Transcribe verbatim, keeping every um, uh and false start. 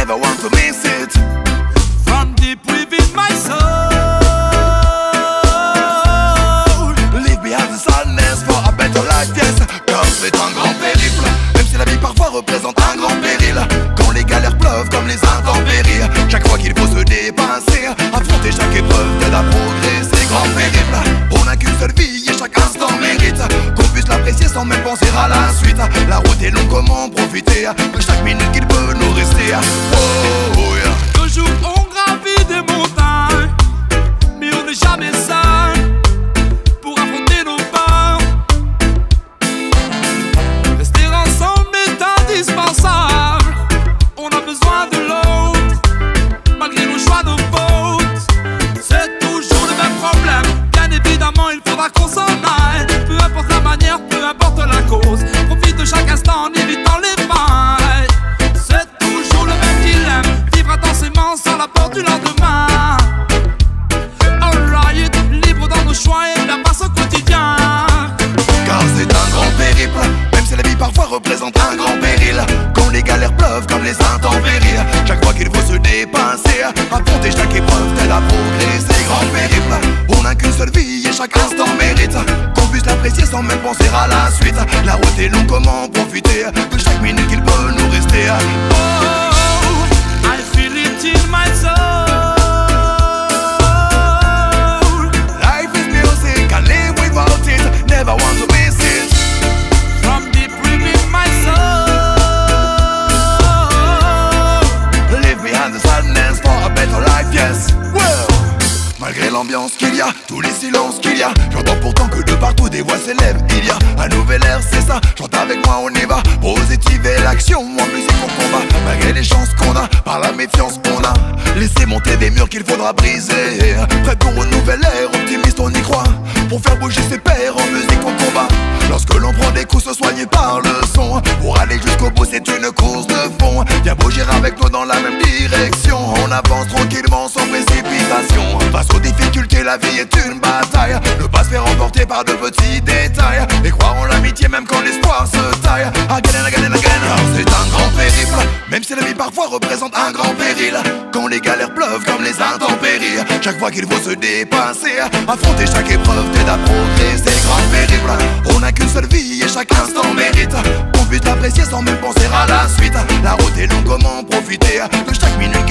never want to miss it. From deep within my soul, leave behind the sadness for a better life, yes. Car c'est un grand périple, même si la vie parfois représente un grand péril. Quand les galères pleuvent comme les intempéries, chaque fois qu'il faut se dépasser, affronter chaque épreuve t'aide à progresser. Grand périple, on n'a qu'une seule vie et chaque instant mérite qu'on puisse l'apprécier sans même penser à la suite. La route est longue, comment profiter de chaque minute qu'il peut nous rester. Oh, oh yeah. toujours on gravit des montagnes, mais on n'est jamais seul pour affronter nos peurs. Rester ensemble est indispensable, on a besoin de l'autre, malgré nos choix, nos fautes. C'est toujours le même problème, bien évidemment il faudra qu'on s'en aille. Peu importe la manière, peu importe la cause, profite de chaque instant en évitant les failles. C'est toujours le même dilemme, vivre intensément sans la peur du lendemain. Alright, libre dans nos choix et faire face au quotidien. Car c'est un grand périple, même si la vie parfois représente un grand péril. Quand les galères pleuvent comme les intempéries, chaque fois qu'il faut se dépasser, affronter chaque épreuve t'aide à progresser. Grand périple, on n'a qu'une seule vie et chaque instant mérite qu'on puisse l'apprécier sans même penser à la suite. La route est longue, comment profiter de chaque minute qu'il peut nous rester. Oh, I feel it in my soul. Life is music, I live without it, never want to miss it. From deep within my soul, Leave behind the sadness for a better life, yes. Well, malgré l'ambiance qu'il y a, tous les silences qu'il y a, j'entends pourtant que de partout des voix s'élèvent. Il y a un nouvel air, c'est ça, chante avec moi, on y va. Positive et l'action, en musique on combat. Malgré les chances qu'on a, par la méfiance qu'on a, laissez monter des murs qu'il faudra briser. Prêt pour une nouvelle ère, optimiste on y croit, pour faire bouger ses pairs, en musique on combat. Lorsque l'on prend des coups, se soigner par le son, pour aller jusqu'au bout c'est une course de fond. Viens bouger avec toi dans la même direction, on avance tranquillement sans précipitation. Face aux difficultés, la vie est une bataille, ne pas se faire emporter par de petits détails, et croire en l'amitié même quand l'espoir se taille. Again and again and again. Car c'est un grand périple, même si la vie parfois représente un grand péril. Quand les galères pleuvent comme les intempéries, chaque fois qu'il faut se dépasser, affronter chaque épreuve t'aide à progresser. Grand périple, on n'a qu'une seule vie et chaque instant mérite qu'on puisse l'apprécier sans même penser à la suite. La route est longue, comment profiter de chaque minute